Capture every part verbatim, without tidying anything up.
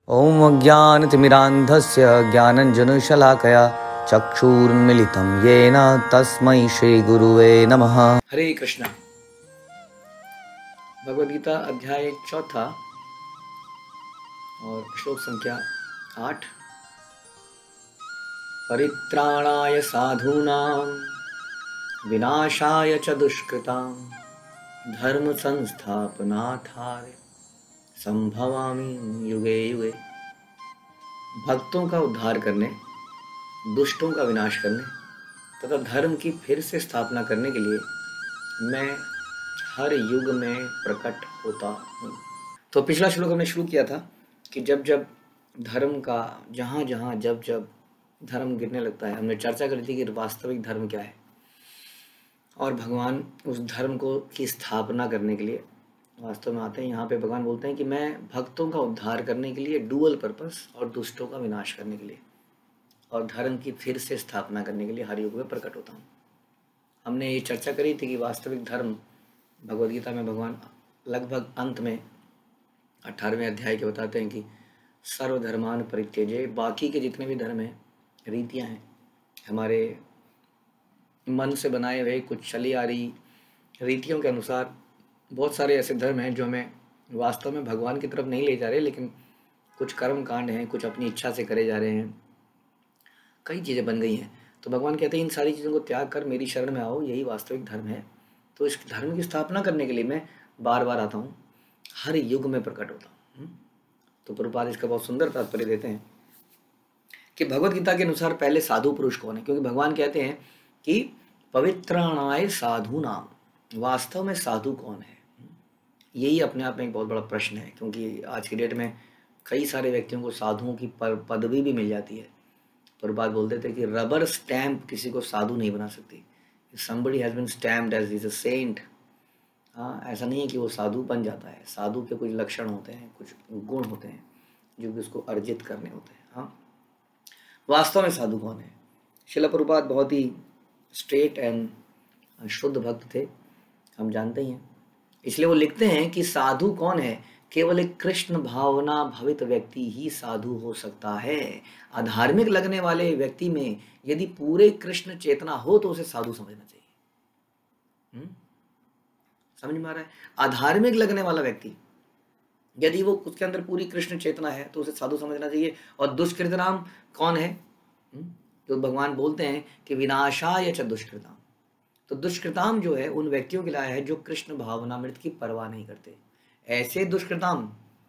ओम अज्ञानतिमिरान्धस्य ज्ञानञ्जनशलाकया चक्षुरुन्मीलितं येन तस्मै श्रीगुरुवे नमः। हरे कृष्णा। भगवद गीता अध्याय चौथा और श्लोक संख्या आठ। परित्राणाय साधूनां विनाशाय च दुष्कृतां धर्म संस्थापनार्थाय संभवामि युगे युगे। भक्तों का उद्धार करने, दुष्टों का विनाश करने तथा धर्म की फिर से स्थापना करने के लिए मैं हर युग में प्रकट होता हूँ। तो पिछला श्लोक हमने शुरू किया था कि जब जब धर्म का जहाँ जहाँ जब जब धर्म गिरने लगता है, हमने चर्चा करी थी कि वास्तविक धर्म क्या है और भगवान उस धर्म को की स्थापना करने के लिए वास्तव में आते हैं। यहाँ पे भगवान बोलते हैं कि मैं भक्तों का उद्धार करने के लिए डुअल पर्पस और दुष्टों का विनाश करने के लिए और धर्म की फिर से स्थापना करने के लिए हर युग में प्रकट होता हूँ। हमने ये चर्चा करी थी कि वास्तविक धर्म भगवद गीता में भगवान लगभग अंत में अठारहवें अध्याय के बताते हैं कि सर्वधर्मान परित्यज्य। बाकी के जितने भी धर्म हैं, रीतियाँ हैं, हमारे मन से बनाए हुए कुछ चली आ रही रीतियों के अनुसार बहुत सारे ऐसे धर्म हैं जो हमें वास्तव में भगवान की तरफ नहीं ले जा रहे, लेकिन कुछ कर्म कांड हैं, कुछ अपनी इच्छा से करे जा रहे हैं, कई चीज़ें बन गई हैं। तो भगवान कहते हैं इन सारी चीज़ों को त्याग कर मेरी शरण में आओ, यही वास्तविक धर्म है। तो इस धर्म की स्थापना करने के लिए मैं बार बार आता हूँ, हर युग में प्रकट होता हूँ। तो प्रभुपाद इसका बहुत सुंदर तात्पर्य देते हैं कि भगवद गीता के अनुसार पहले साधु पुरुष कौन है, क्योंकि भगवान कहते हैं कि पवित्राणाय साधु नाम। वास्तव में साधु कौन है, यही अपने आप में एक बहुत बड़ा प्रश्न है, क्योंकि आज की डेट में कई सारे व्यक्तियों को साधुओं की पदवी भी मिल जाती है। पर बात बोलते थे कि रबर स्टैम्प किसी को साधु नहीं बना सकती। somebody has been stamped as is a saint, हाँ, ऐसा नहीं है कि वो साधु बन जाता है। साधु के कुछ लक्षण होते हैं, कुछ गुण होते हैं जो कि उसको अर्जित करने होते हैं। हाँ, वास्तव में साधु कौन है? श्रील प्रभुपाद बहुत ही स्ट्रेट एंड शुद्ध भक्त थे, हम जानते ही हैं। इसलिए वो लिखते हैं कि साधु कौन है? केवल एक कृष्ण भावना भवित व्यक्ति ही साधु हो सकता है। अधार्मिक लगने वाले व्यक्ति में यदि पूरे कृष्ण चेतना हो तो उसे साधु समझना चाहिए। हुँ? समझ में आ रहा है? अधार्मिक लगने वाला व्यक्ति यदि वो उसके अंदर पूरी कृष्ण चेतना है तो उसे साधु समझना चाहिए। और दुष्कृतनाम कौन है? तो भगवान बोलते हैं कि विनाशाय च दुष्कृताम। तो दुष्कृताम जो है उन व्यक्तियों के लिए है जो कृष्ण भावनामृत की परवाह नहीं करते। ऐसे दुष्कृताम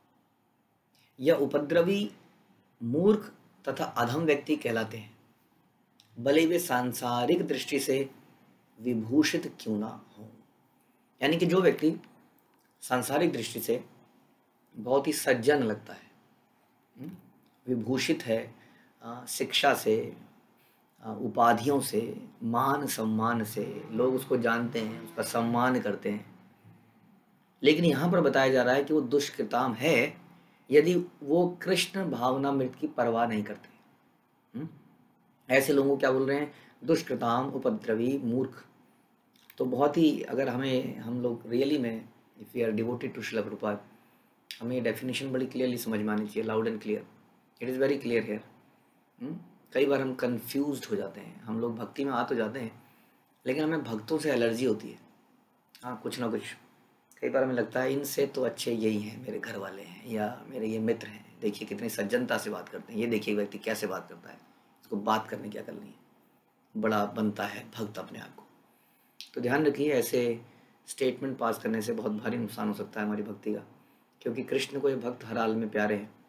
या उपद्रवी, मूर्ख तथा अधम व्यक्ति कहलाते हैं, भले वे सांसारिक दृष्टि से विभूषित क्यों ना हो। यानी कि जो व्यक्ति सांसारिक दृष्टि से बहुत ही सज्जन लगता है, विभूषित है शिक्षा से, उपाधियों से, मान सम्मान से, लोग उसको जानते हैं, उसका सम्मान करते हैं, लेकिन यहाँ पर बताया जा रहा है कि वो दुष्कृताम है यदि वो कृष्ण भावनामृत की परवाह नहीं करते। हुँ? ऐसे लोगों को क्या बोल रहे हैं? दुष्कृताम, उपद्रवी, मूर्ख। तो बहुत ही अगर हमें हम लोग रियली में if you are devoted to Srila Prabhupada, हमें ये डेफिनेशन बड़ी क्लियरली समझ में आनी चाहिए, loud and clear. It is very clear here. कई बार हम कंफ्यूज्ड हो जाते हैं, हम लोग भक्ति में आ तो जाते हैं लेकिन हमें भक्तों से एलर्जी होती है। हाँ, कुछ ना कुछ कई बार हमें लगता है इनसे तो अच्छे यही हैं, मेरे घर वाले हैं या मेरे ये मित्र हैं, देखिए कितनी सज्जनता से बात करते हैं, ये देखिए व्यक्ति कैसे बात करता है, इसको बात करने क्या करनी है, बड़ा बनता है भक्त अपने आप को। तो ध्यान रखिए, ऐसे स्टेटमेंट पास करने से बहुत भारी नुकसान हो सकता है हमारी भक्ति का, क्योंकि कृष्ण को ये भक्त हर हाल में प्यारे हैं।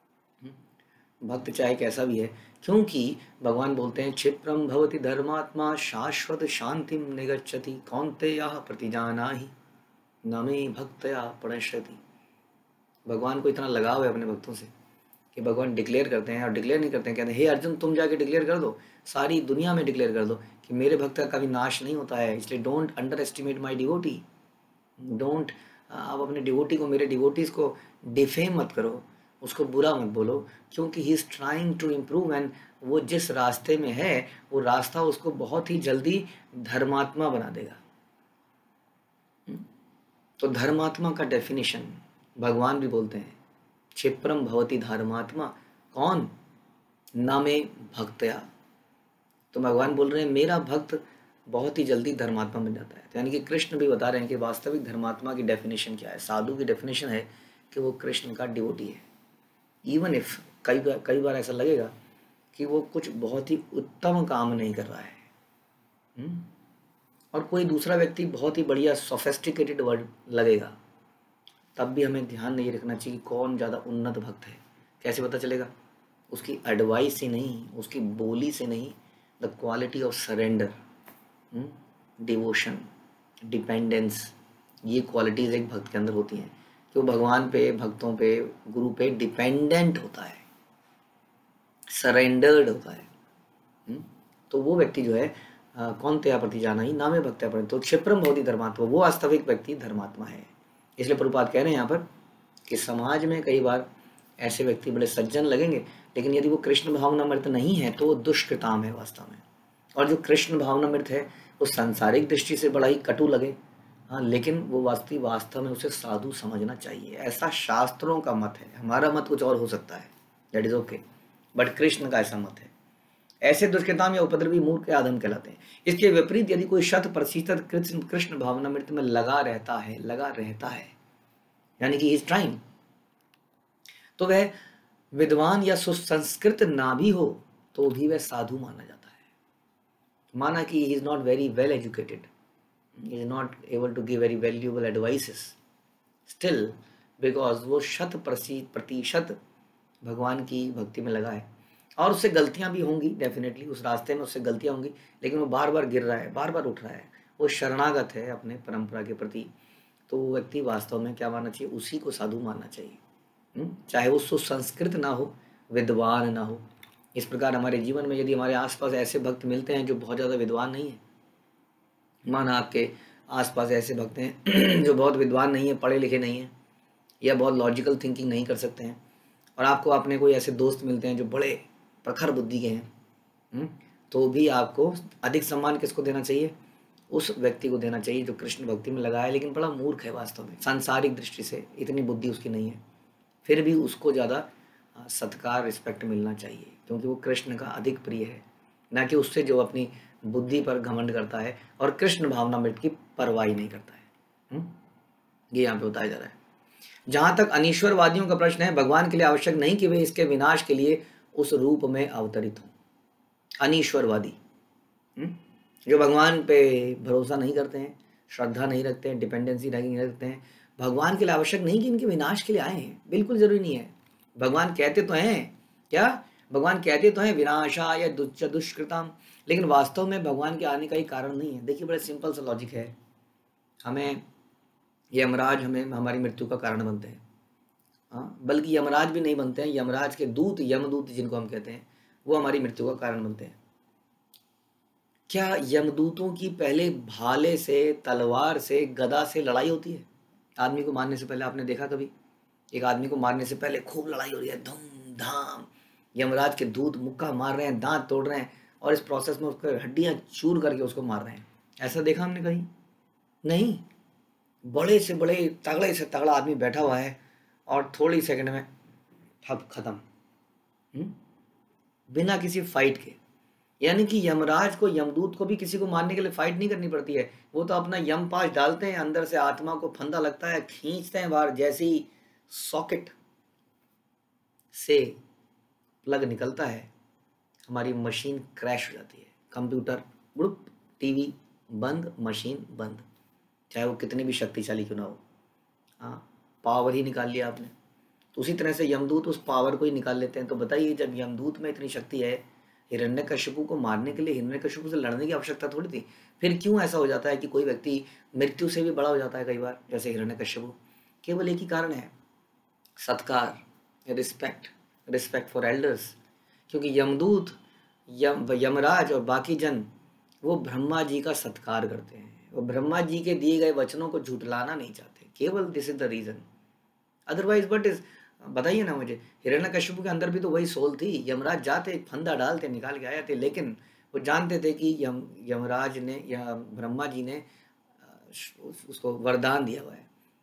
भक्त चाहे कैसा भी है, क्योंकि भगवान बोलते हैं क्षिप्रम भवति धर्मात्मा शाश्वत शांतिम निगच्छति कौन्तेयः प्रतिजानाहि न मे भक्तया प्रणश्यति। भगवान को इतना लगाव है अपने भक्तों से कि भगवान डिक्लेयर करते हैं, और डिक्लेयर नहीं करते हैं, कहते हैं हे अर्जुन तुम जाके डिक्लेयर कर दो, सारी दुनिया में डिक्लेयर कर दो कि मेरे भक्त का कभी नाश नहीं होता है। इसलिए don't underestimate my devotee, don't, आप अपने डिवोटी को, मेरे डिवोटीज को डिफेम मत करो, उसको बुरा मत बोलो, क्योंकि he is trying to improve and वो जिस रास्ते में है वो रास्ता उसको बहुत ही जल्दी धर्मात्मा बना देगा। तो धर्मात्मा का डेफिनेशन भगवान भी बोलते हैं क्षिप्रम भवति धर्मात्मा, कौन? न मे भक्तया। तो भगवान बोल रहे हैं मेरा भक्त बहुत ही जल्दी धर्मात्मा बन जाता है। तो यानी कि कृष्ण भी बता रहे हैं कि वास्तविक धर्मात्मा की डेफिनेशन क्या है। साधु की डेफिनेशन है कि वो कृष्ण का डिवोटी है। इवन इफ कई बार कई बार ऐसा लगेगा कि वो कुछ बहुत ही उत्तम काम नहीं कर रहा है, हुँ? और कोई दूसरा व्यक्ति बहुत ही बढ़िया सोफेस्टिकेटेड वर्ड लगेगा, तब भी हमें ध्यान नहीं रखना चाहिए कौन ज़्यादा उन्नत भक्त है। कैसे पता चलेगा? उसकी एडवाइस से नहीं, उसकी बोली से नहीं, the quality of surrender, devotion, dependence, ये क्वालिटीज़ एक भक्त के अंदर होती हैं कि वो भगवान पे, भक्तों पे, गुरु पे डिपेंडेंट होता है, सरेंडर्ड होता है। हुँ? तो वो व्यक्ति जो है आ, कौन तया प्रति जाना ही नामे भक्त्या प्रति, तो क्षिप्रम भवति धर्मात्मा, वो वास्तविक व्यक्ति धर्मात्मा है। इसलिए प्रभुपाद कह रहे हैं यहाँ पर कि समाज में कई बार ऐसे व्यक्ति बड़े सज्जन लगेंगे, लेकिन यदि वो कृष्ण भावनामृत नहीं है तो वो दुष्कृताम है वास्तव में। और जो कृष्ण भावनामृत है वो सांसारिक दृष्टि से बड़ा ही कटु लगे, हाँ, लेकिन वो वास्तविक वास्तव में उसे साधु समझना चाहिए। ऐसा शास्त्रों का मत है, हमारा मत कुछ और हो सकता है, that is okay, but Krishna का ऐसा मत है। ऐसे दुष्कृताम या उपद्रवी मूर्ख के आदम कहलाते हैं। इसके विपरीत यदि कोई शत प्रतिशत कृष्ण कृष्ण भावनामृत में लगा रहता है लगा रहता है यानी कि इज ट्राइंग, तो वह विद्वान या सुसंस्कृत ना भी हो तो भी वह साधु माना जाता है। माना कि he is not very well educated, he is not able to give very valuable advices, still because वो शत प्रतिशत भगवान की भक्ति में लगा है। और उससे गलतियां भी होंगी, डेफिनेटली उस रास्ते में उससे गलतियां होंगी, लेकिन वो बार बार गिर रहा है, बार बार उठ रहा है, वो शरणागत है अपने परंपरा के प्रति। तो वो व्यक्ति वास्तव में क्या मानना चाहिए? उसी को साधु मानना चाहिए, हुँ? चाहे वो सुसंस्कृत ना हो, विद्वान ना हो। इस प्रकार हमारे जीवन में यदि हमारे आसपास ऐसे भक्त मिलते हैं जो बहुत ज़्यादा विद्वान नहीं है, माना आपके आसपास ऐसे भक्त हैं जो बहुत विद्वान नहीं है, पढ़े लिखे नहीं हैं, या बहुत लॉजिकल थिंकिंग नहीं कर सकते हैं, और आपको अपने कोई ऐसे दोस्त मिलते हैं जो बड़े प्रखर बुद्धि के हैं, हुँ? तो भी आपको अधिक सम्मान किसको देना चाहिए? उस व्यक्ति को देना चाहिए जो कृष्ण भक्ति में लगा है, लेकिन बड़ा मूर्ख है वास्तव में, सांसारिक दृष्टि से इतनी बुद्धि उसकी नहीं है, फिर भी उसको ज़्यादा सत्कार, रिस्पेक्ट मिलना चाहिए, क्योंकि वो कृष्ण का अधिक प्रिय है, ना कि उससे जो अपनी बुद्धि पर घमंड करता है और कृष्ण भावनामृत की परवाह नहीं करता है। हुँ? ये यहाँ पे बताया जा रहा है। जहाँ तक अनीश्वरवादियों का प्रश्न है, भगवान के लिए आवश्यक नहीं कि वे इसके विनाश के लिए उस रूप में अवतरित हों। अनीश्वरवादी, जो भगवान पे भरोसा नहीं करते हैं, श्रद्धा नहीं रखते हैं, डिपेंडेंसी नहीं रखते हैं, भगवान के लिए आवश्यक नहीं कि इनके विनाश के लिए आए हैं, बिल्कुल जरूरी नहीं है। भगवान कहते तो हैं क्या? भगवान कहते तो हैं विनाशाय दुष्कृताम, लेकिन वास्तव में भगवान के आने का ही कारण नहीं है। देखिए, बड़ा सिंपल सा लॉजिक है। हमें यमराज हमें हमारी मृत्यु का कारण बनते हैं, हाँ, बल्कि यमराज भी नहीं बनते हैं, यमराज के दूत, यमदूत जिनको हम कहते हैं, वो हमारी मृत्यु का कारण बनते हैं। क्या यमदूतों की पहले भाले से, तलवार से, गदा से लड़ाई होती है? आदमी को मारने से पहले आपने देखा कभी? एक आदमी को मारने से पहले खूब लड़ाई हो रही है, धूम धाम, यमराज के दूत मुक्का मार रहे हैं, दांत तोड़ रहे हैं, और इस प्रोसेस में उसको हड्डियां चूर करके उसको मार रहे हैं। ऐसा देखा हमने कहीं? नहीं। बड़े से बड़े, तगड़े से तगड़ा आदमी बैठा हुआ है और थोड़ी सेकंड में ठप खत्म, बिना किसी फाइट के। यानी कि यमराज को, यमदूत को भी किसी को मारने के लिए फाइट नहीं करनी पड़ती है, वो तो अपना यम पाश डालते हैं, अंदर से आत्मा को फंदा लगता है, खींचते हैं बाहर, जैसे ही सॉकेट से प्लग निकलता है हमारी मशीन क्रैश हो जाती है, कंप्यूटर ग्रुप, टीवी बंद, मशीन बंद, चाहे वो कितनी भी शक्तिशाली क्यों ना हो। हाँ, पावर ही निकाल लिया आपने। तो उसी तरह से यमदूत उस पावर को ही निकाल लेते हैं। तो बताइए, जब यमदूत में इतनी शक्ति है, हिरण्यकश्यपु को मारने के लिए हिरण्यकश्यपु से लड़ने की आवश्यकता थोड़ी थी, फिर क्यों ऐसा हो जाता है कि कोई व्यक्ति मृत्यु से भी बड़ा हो जाता है कई बार, जैसे हिरण्यकश्यपु? केवल एक ही कारण है, सत्कार, रिस्पेक्ट, रिस्पेक्ट फॉर एल्डर्स। क्योंकि यमदूत, यम यमराज और बाकी जन वो ब्रह्मा जी का सत्कार करते हैं, वो ब्रह्मा जी के दिए गए वचनों को झुठलाना नहीं चाहते, केवल this is the reason. Otherwise but is, बताइए ना मुझे, हिरण्यकश्यप के अंदर भी तो वही सोल थी। यमराज जाते, फंदा डालते, निकाल के आए थे, लेकिन वो जानते थे कि यम यमराज ने या ब्रह्मा जी ने उसको वरदान दिया हुआ है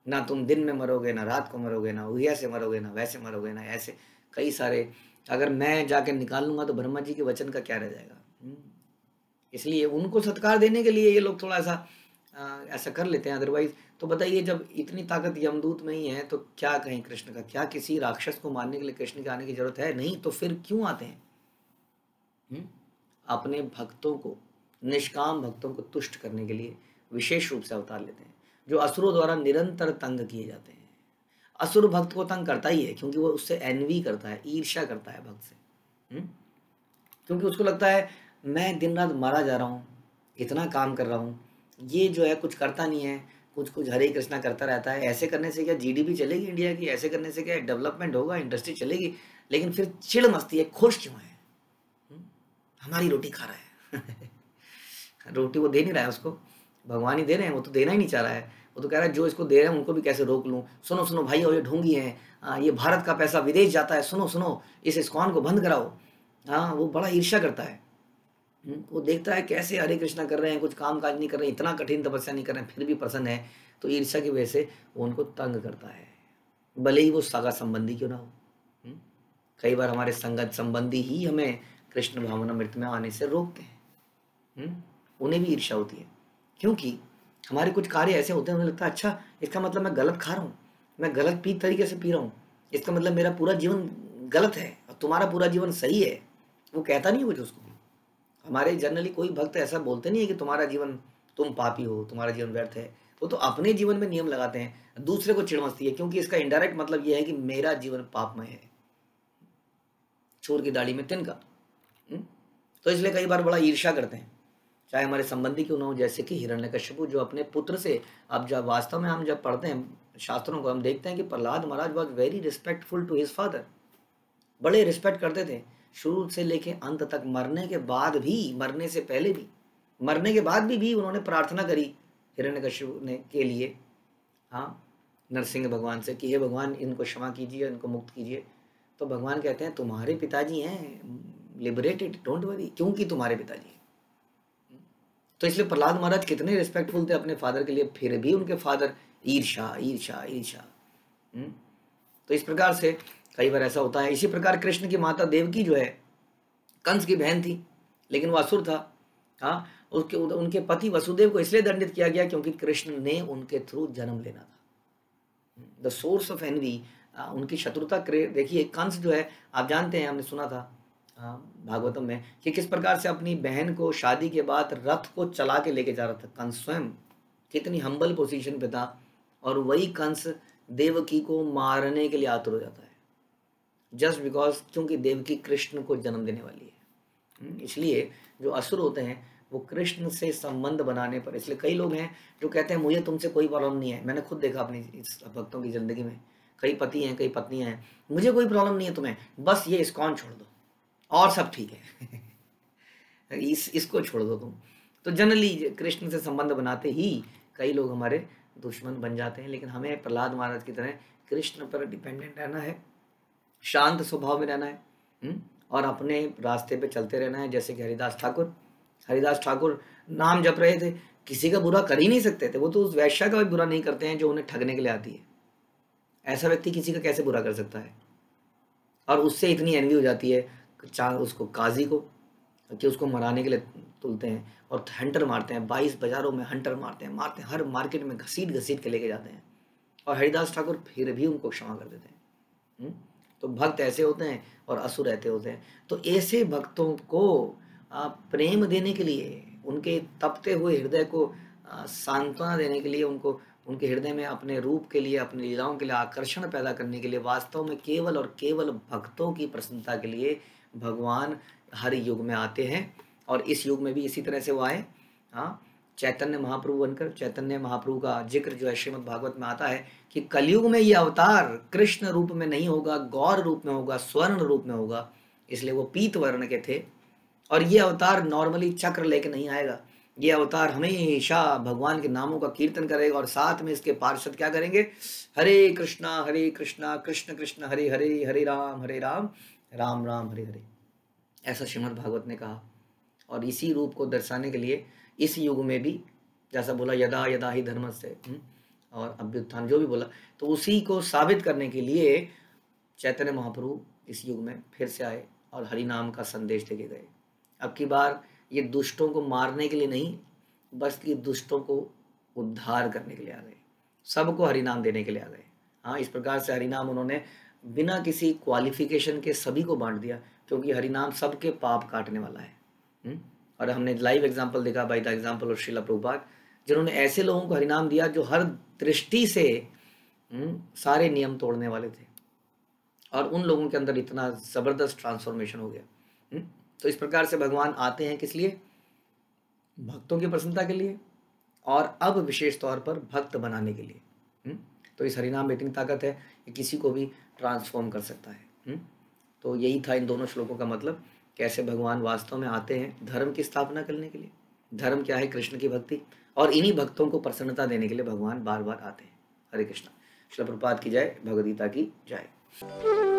ना तुम दिन में मरोगे, ना रात को मरोगे, ना ऐसे मरोगे, ना वैसे मरोगे, ना ऐसे कई सारे। अगर मैं जाके निकाल लूंगा तो ब्रह्मा जी के वचन का क्या रह जाएगा। हम्म, इसलिए उनको सत्कार देने के लिए ये लोग थोड़ा सा आ, ऐसा कर लेते हैं। अदरवाइज तो बताइए, जब इतनी ताकत यमदूत में ही है तो क्या कहें कृष्ण का। क्या किसी राक्षस को मारने के लिए कृष्ण के आने की जरूरत है? नहीं, तो फिर क्यों आते हैं? हम्म, अपने भक्तों को, निष्काम भक्तों को तुष्ट करने के लिए विशेष रूप से अवतार लेते हैं, जो असुरों द्वारा निरंतर तंग किए जाते हैं। असुर भक्त को तंग करता ही है, क्योंकि वो उससे एनवी करता है, ईर्ष्या करता है भक्त से। हम्म, क्योंकि उसको लगता है मैं दिन रात मारा जा रहा हूँ, इतना काम कर रहा हूँ, ये जो है कुछ करता नहीं है, कुछ कुछ हरे कृष्णा करता रहता है। ऐसे करने से क्या जीडीपी चलेगी इंडिया की? ऐसे करने से क्या डेवलपमेंट होगा, इंडस्ट्री चलेगी? लेकिन फिर चिड़ मस्ती है, खुश क्यों है? हम्म, हमारी रोटी खा रहा है रोटी वो दे नहीं रहा है उसको, भगवान ही दे रहे हैं, वो तो देना ही नहीं चाह रहा है। वो तो कह रहा है जो इसको दे रहे हैं उनको भी कैसे रोक लूं। सुनो सुनो भाई, ये ढोंगी हैं, आ, ये भारत का पैसा विदेश जाता है, सुनो सुनो इस इस्कॉन को बंद कराओ। हाँ, वो बड़ा ईर्ष्या करता है। हम्म, वो देखता है कैसे हरे कृष्णा कर रहे हैं, कुछ काम काज नहीं कर रहे हैं, इतना कठिन तपस्या नहीं कर रहे हैं, फिर भी प्रसन्न है। तो ईर्ष्या की वजह से वो उनको तंग करता है, भले ही वो सगा संबंधी क्यों ना हो। हम्म, कई बार हमारे संगत संबंधी ही हमें कृष्ण भावना मृत में आने से रोकते हैं। हम्म, उन्हें भी ईर्ष्या होती है, क्योंकि हमारे कुछ कार्य ऐसे होते हैं, उन्हें लगता है अच्छा इसका मतलब मैं गलत खा रहा हूँ, मैं गलत पी तरीके से पी रहा हूँ, इसका मतलब मेरा पूरा जीवन गलत है और तुम्हारा पूरा जीवन सही है। वो कहता नहीं कुछ उसको। हमारे जनरली कोई भक्त ऐसा बोलते नहीं है कि तुम्हारा जीवन, तुम पापी हो, तुम्हारा जीवन व्यर्थ है। वो तो अपने जीवन में नियम लगाते हैं, दूसरे को चिढ़ मचती है, क्योंकि इसका इनडायरेक्ट मतलब यह है कि मेरा जीवन पापमय है, चोर की दाढ़ी में तिनका। हम्म? तो इसलिए कई बार बड़ा ईर्ष्या करते हैं, चाहे हमारे संबंधी क्यों ना हो। जैसे कि हिरण्यकश्यपु जो अपने पुत्र से, अब जब वास्तव में हम जब पढ़ते हैं शास्त्रों को, हम देखते हैं कि Prahlad Maharaj was very respectful to his father, बड़े रिस्पेक्ट करते थे शुरू से लेके अंत तक। मरने के बाद भी, मरने से पहले भी, मरने के बाद भी भी उन्होंने प्रार्थना करी हिरण्यकश्यप ने के लिए, हाँ, नरसिंह भगवान से कि हे भगवान इनको क्षमा कीजिए, इनको मुक्त कीजिए। तो भगवान कहते हैं तुम्हारे पिताजी हैं, लिबरेटेड, डोंट वरी, क्योंकि तुम्हारे पिताजी हैं। तो इसलिए प्रहलाद महाराज कितने रिस्पेक्टफुल थे अपने फादर के लिए, फिर भी उनके फादर ईर्षा ईर्षा ईर्षा। तो इस प्रकार से कई बार ऐसा होता है। इसी प्रकार कृष्ण की माता देवकी जो है कंस की बहन थी, लेकिन वो असुर था। हाँ, उसके उनके पति वसुदेव को इसलिए दंडित किया गया क्योंकि कृष्ण ने उनके थ्रू जन्म लेना था। द सोर्स ऑफ एनवी, उनकी शत्रुता। देखिए कंस जो है, आप जानते हैं, हमने सुना था भागवतम में कि किस प्रकार से अपनी बहन को शादी के बाद रथ को चला के लेके जा रहा था। कंस स्वयं कितनी हम्बल पोजीशन पे था, और वही कंस देवकी को मारने के लिए आतुर हो जाता है, जस्ट बिकॉज, क्योंकि देवकी कृष्ण को जन्म देने वाली है। इसलिए जो असुर होते हैं वो कृष्ण से संबंध बनाने पर, इसलिए कई लोग हैं जो कहते हैं मुझे तुमसे कोई प्रॉब्लम नहीं है। मैंने खुद देखा अपनी इस भक्तों की जिंदगी में, कई पति हैं, कई पत्नियां हैं, मुझे कोई प्रॉब्लम नहीं है तुम्हें, बस ये इस्कॉन छोड़ दो और सब ठीक है इस इसको छोड़ दो तुम। तो जनरली कृष्ण से संबंध बनाते ही कई लोग हमारे दुश्मन बन जाते हैं। लेकिन हमें प्रहलाद महाराज की तरह कृष्ण पर डिपेंडेंट रहना है, शांत स्वभाव में रहना है, हुँ? और अपने रास्ते पे चलते रहना है। जैसे कि हरिदास ठाकुर हरिदास ठाकुर नाम जप रहे थे, किसी का बुरा कर ही नहीं सकते थे। वो तो उस वैश्या का भी बुरा नहीं करते हैं जो उन्हें ठगने के लिए आती है। ऐसा व्यक्ति किसी का कैसे बुरा कर सकता है? और उससे इतनी एनवी हो जाती है चाहे उसको काजी को, कि उसको मराने के लिए तुलते हैं और हंटर मारते हैं, बाईस बाजारों में हंटर मारते हैं मारते हैं हर मार्केट में घसीट घसीट के लेके जाते हैं, और हरिदास ठाकुर फिर भी उनको क्षमा कर देते हैं। हुँ? तो भक्त ऐसे होते हैं और असुर ऐसे होते हैं। तो ऐसे भक्तों को प्रेम देने के लिए, उनके तपते हुए हृदय को सांत्वना देने के लिए, उनको उनके हृदय में अपने रूप के लिए, अपनी लीलाओं के लिए आकर्षण पैदा करने के लिए, वास्तव में केवल और केवल भक्तों की प्रसन्नता के लिए भगवान हर युग में आते हैं। और इस युग में भी इसी तरह से वो आए, हाँ, चैतन्य महाप्रभु बनकर। चैतन्य महाप्रभु का जिक्र जो है श्रीमद् भागवत में आता है कि कलयुग में ये अवतार कृष्ण रूप में नहीं होगा, गौर रूप में होगा, स्वर्ण रूप में होगा। इसलिए वो पीत वर्ण के थे। और ये अवतार नॉर्मली चक्र लेके नहीं आएगा, ये अवतार हमेशा भगवान के नामों का कीर्तन करेगा, और साथ में इसके पार्षद क्या करेंगे? हरे कृष्णा हरे कृष्णा कृष्ण कृष्ण हरे हरे, हरे राम हरे राम राम राम हरे हरे। ऐसा श्रीमद् भागवत ने कहा। और इसी रूप को दर्शाने के लिए इस युग में भी, जैसा बोला, यदा यदा ही धर्म से, और अभ्युत्थान जो भी बोला, तो उसी को साबित करने के लिए चैतन्य महाप्रभु इस युग में फिर से आए और हरि नाम का संदेश देके गए। अब की बार ये दुष्टों को मारने के लिए नहीं, बस ये दुष्टों को उद्धार करने के लिए आ गए, सबको हरि नाम देने के लिए आ गए। हाँ, इस प्रकार से हरि नाम उन्होंने बिना किसी क्वालिफिकेशन के सभी को बांट दिया, क्योंकि हरि नाम सबके पाप काटने वाला है। हुँ? और हमने लाइव एग्जांपल देखा by the example of Srila Prabhupada, जिन्होंने ऐसे लोगों को हरि नाम दिया जो हर दृष्टि से हुँ, सारे नियम तोड़ने वाले थे, और उन लोगों के अंदर इतना जबरदस्त ट्रांसफॉर्मेशन हो गया। हुँ? तो इस प्रकार से भगवान आते हैं किस लिए? भक्तों की प्रसन्नता के लिए, और अब विशेष तौर पर भक्त बनाने के लिए। हुँ? तो इस हरिनाम में इतनी ताकत है कि किसी को भी ट्रांसफॉर्म कर सकता है। हुँ? तो यही था इन दोनों श्लोकों का मतलब, कैसे भगवान वास्तव में आते हैं धर्म की स्थापना करने के लिए। धर्म क्या है? कृष्ण की भक्ति, और इन्हीं भक्तों को प्रसन्नता देने के लिए भगवान बार बार आते हैं। हरे कृष्णा। श्रील प्रभुपाद की जय, भगवद गीता की जय।